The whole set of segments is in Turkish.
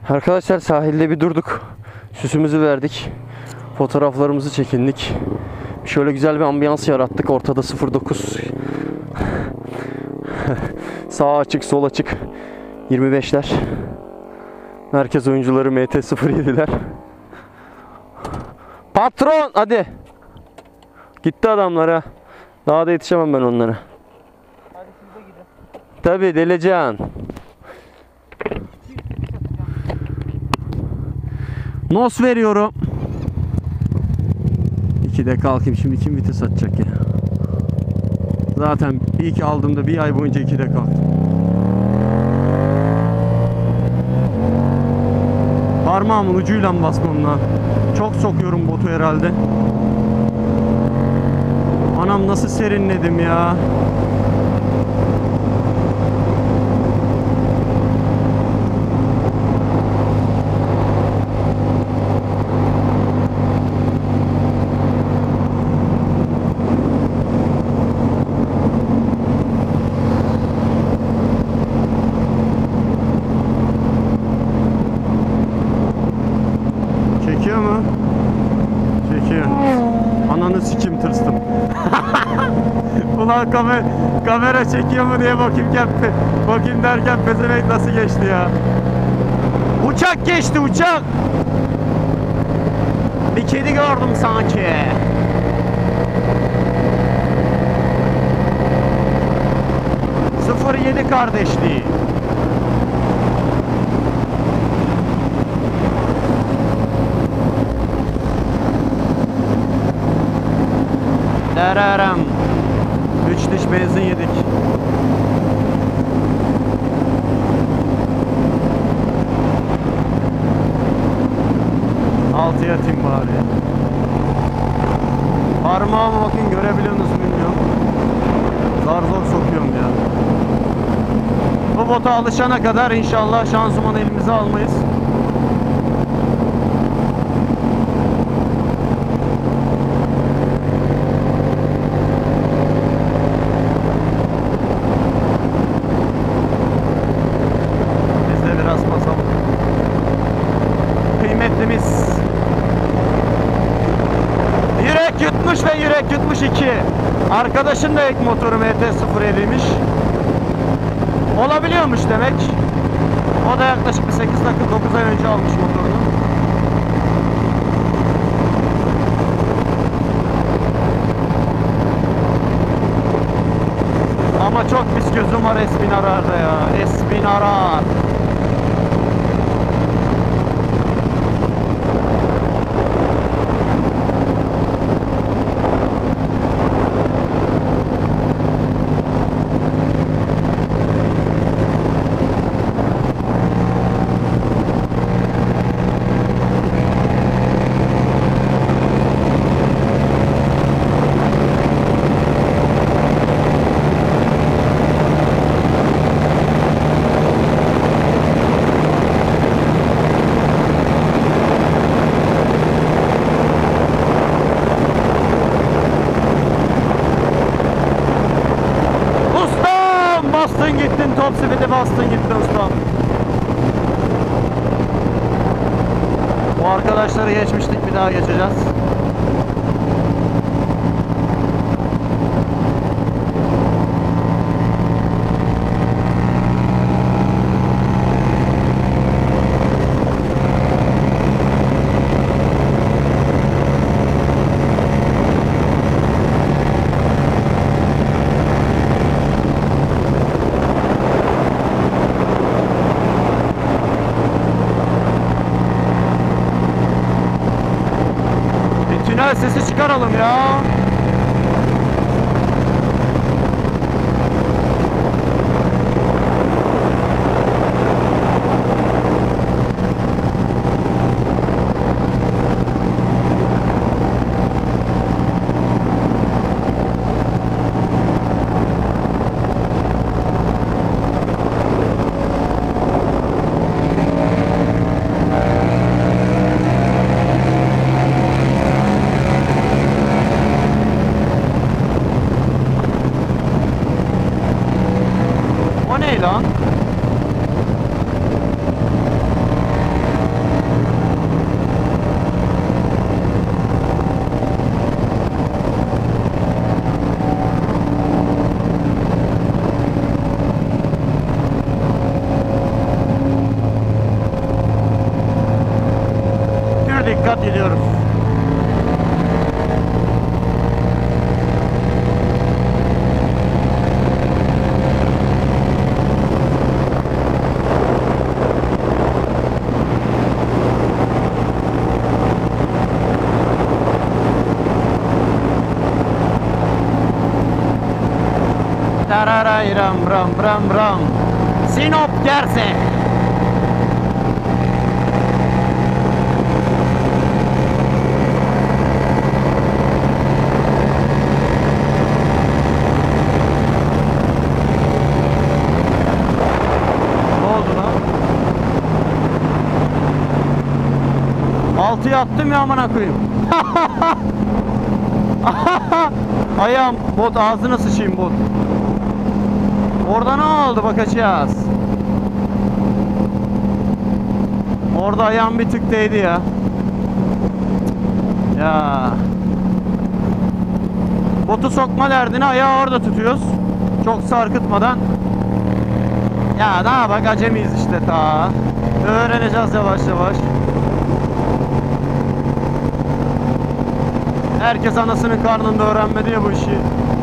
Arkadaşlar sahilde bir durduk. Süsümüzü verdik. Fotoğraflarımızı çekindik. Şöyle güzel bir ambiyans yarattık. Ortada 09. Sağ açık, sol açık. 25'ler. Merkez oyuncuları MT-07'ler. Patron hadi. Gitti adamlar ha. Daha da yetişemem ben onlara. Hadi siz de gidin. Tabii Delican. Nos veriyorum. 2'de kalkayım. Şimdi kim vites atacak ya? Zaten ilk aldığımda bir ay boyunca 2'de kalktım. Parmağımın ucuyla basmam lazım. Çok sokuyorum botu herhalde. Anam nasıl serinledim ya. Çekiyor mu? Çekiyor. Ananı sikim tırstım. Ulan kamera çekiyor mu diye bakayım derken pezevenk nasıl geçti ya. Uçak geçti uçak. Bir kedi gördüm sanki. ...07 kardeşliği. Dararam. 3 diş benzin yedik. Altıya atayım bari. Parmağıma bakın, görebiliyor musunuz bilmiyorum. Zar zor sokuyorum ya. Bu bota alışana kadar inşallah şanzımanı elimize almayız. Kıymetlimiz yürek yutmuş ve yürek yutmuş 2. Arkadaşın da ek motoru MT-07'ymiş. Olabiliyormuş demek. O da yaklaşık bir 8 dakika 9 ay önce almış motorunu. Ama çok pis gözüm var Espin Arar'da ya. Espin Arar. Bastın gittin, top speed'e bastın gittin ustam. Bu arkadaşları geçmiştik, bir daha geçeceğiz. Tünel sesi çıkaralım ya. sürat gidiyoruz. Tararay ram ram ram ram. Sinop Gerze. Ne oldu lan? Altıya attım ya amına koyayım. Ayağım bot, ağzına sıçayım bot. Orada ne oldu bakacağız. Orada ayağım bir tık değdi ya. Ya. Botu sokma derdini ayağı orada tutuyoruz. Çok sarkıtmadan. Ya daha bak acemiyiz işte ta. Öğreneceğiz yavaş yavaş. Herkes anasının karnında öğrenmedi ya bu işi.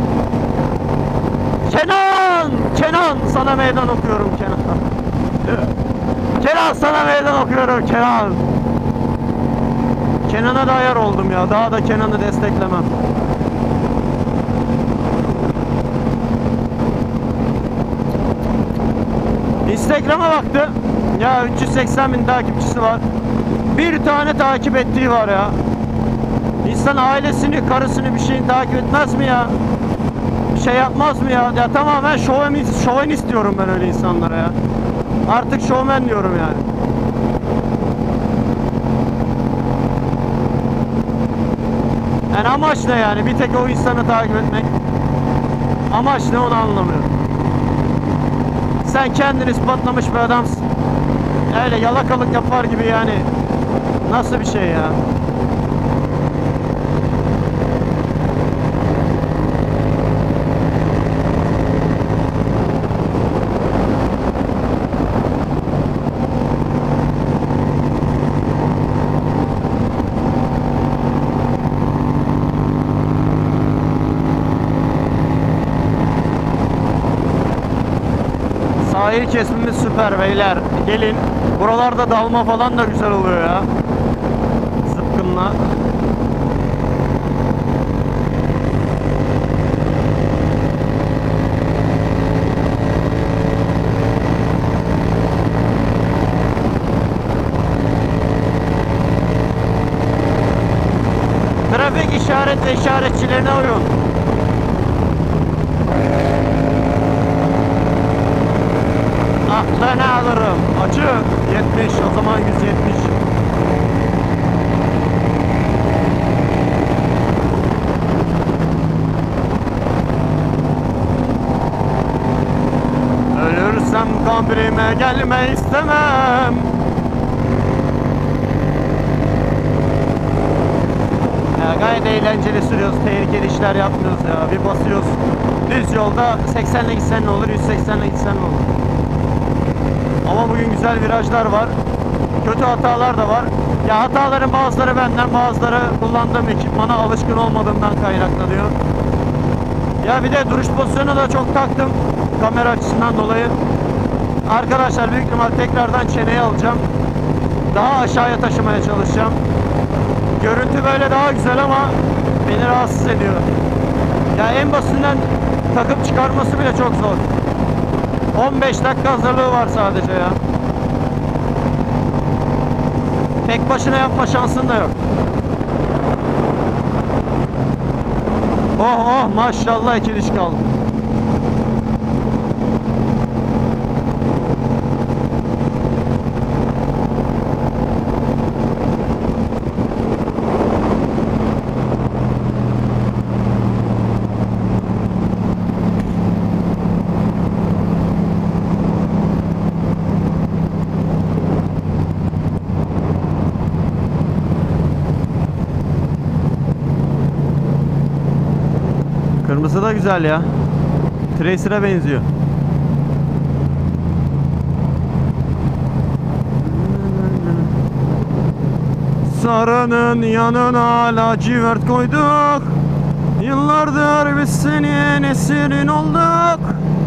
Kenan! Kenan! Sana meydan okuyorum Kenan. Kenan sana meydan okuyorum Kenan. Kenan'a da ayar oldum ya. Daha da Kenan'ı desteklemem. Instagram'a baktı. Ya 380 bin takipçisi var. Bir tane takip ettiği var ya. İnsan ailesini, karısını bir şeyin takip etmez mi ya? Bir şey yapmaz mı ya? Ya tamamen şovenist diyorum ben öyle insanlara ya. Artık şovmen diyorum yani. Yani amaç ne yani? Bir tek o insanı takip etmek. Amaç ne onu anlamıyorum. Sen kendini ispatlamış bir adamsın. Öyle yalakalık yapar gibi yani. Nasıl bir şey ya? Sahil kesimimiz süper beyler. Gelin. Buralarda dalma falan da güzel oluyor ya. Zıpkınla. Trafik işaret ve işaretçilerine uyun. Aklını alırım. Açı 70, o zaman 170. Ölürsem kabrime gelme istemem. Ya gayet eğlenceli sürüyoruz, tehlikeli işler yapmıyoruz ya. Bir basıyoruz. Düz yolda 80'le gitsen ne olur, 180'le gitsen ne olur. Ama bugün güzel virajlar var. Kötü hatalar da var. Ya hataların bazıları benden, bazıları kullandığım ekipmana alışkın olmadığımdan kaynaklanıyor. Ya bir de duruş pozisyonu da çok taktım. Kamera açısından dolayı. Arkadaşlar büyük ihtimal tekrardan çeneye alacağım. Daha aşağıya taşımaya çalışacağım. Görüntü böyle daha güzel ama beni rahatsız ediyor. Ya en basitinden takıp çıkarması bile çok zor. 15 dakika hazırlığı var sadece ya. Tek başına yapma şansın da yok. Oh oh maşallah iki diş kaldı. Kırmızı da güzel ya. Tracer'a benziyor. sarının yanına lacivert koyduk. Yıllardır biz senin esirin olduk.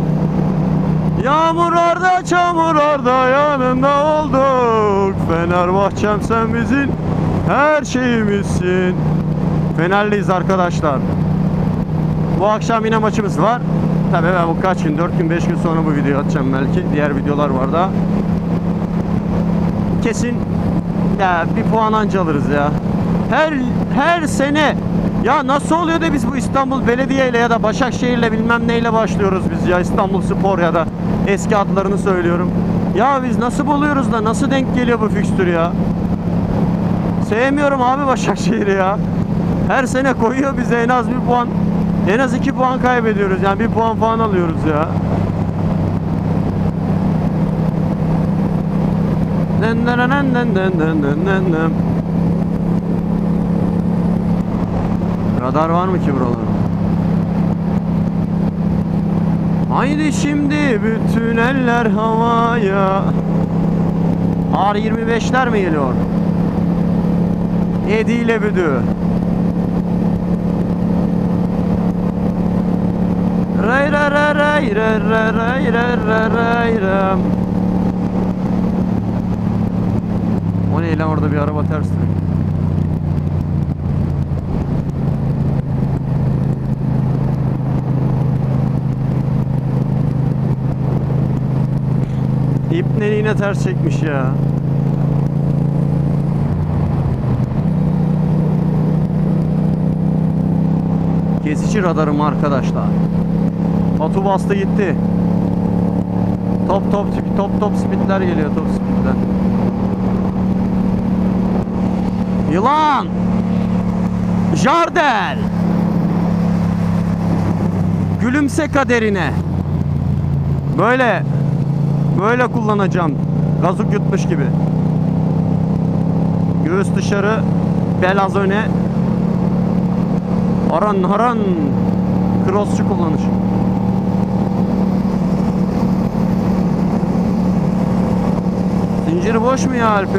Yağmurlarda çamurlarda yanında olduk. Fenerbahçem sen bizim her şeyimizsin. Fenerliyiz arkadaşlar. Bu akşam yine maçımız var. Tabii ben bu kaç gün, 4 gün 5 gün sonra bu videoyu atacağım belki. Diğer videolar var da. Kesin ya bir puan anca alırız ya. Her sene ya nasıl oluyor da biz bu İstanbul Belediye ile ya da Başakşehir'le bilmem neyle başlıyoruz biz ya, İstanbul Spor ya da eski adlarını söylüyorum. Ya biz nasıl buluyoruz da nasıl denk geliyor bu fikstür ya? Sevmiyorum abi Başakşehir'i ya. Her sene koyuyor bize en az bir puan. En az 2 puan kaybediyoruz yani, 1 puan falan alıyoruz ya. Radar var mı ki buralarda? Haydi şimdi bütün eller havaya. R25'ler mi geliyor? Edi ile Büdü. Ray ray ray ray ray ray ray ray ray. O ne lan, orada bir araba ters duruyor. İpneliğine ters çekmiş ya. Kesici radarım arkadaşlar. Batu bastı gitti. Top speedler geliyor, top speedler. Yılan! Jardel! Gülümse kaderine. Böyle kullanacağım. Gazuk yutmuş gibi. Göğüs dışarı, bel az öne. Haran crossçu kullanış. Zinciri boş mu ya Alp'in?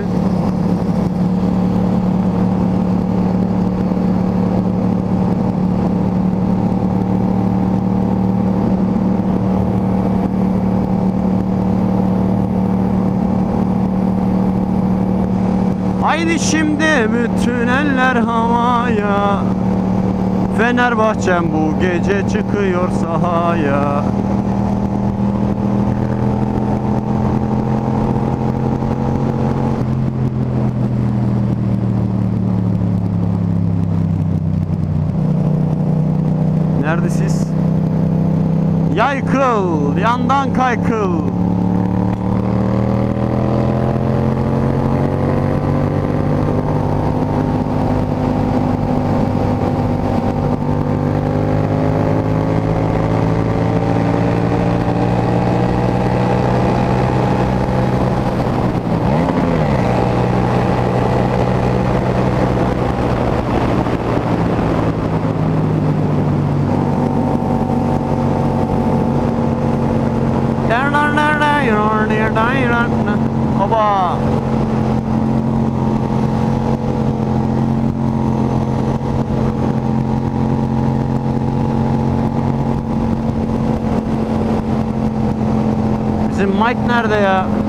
Haydi şimdi bütün eller havaya. Fenerbahçem bu gece çıkıyor sahaya. Nerede siz? Yaykıl, yandan kaykıl. Baba. Bizim Mike nerede ya?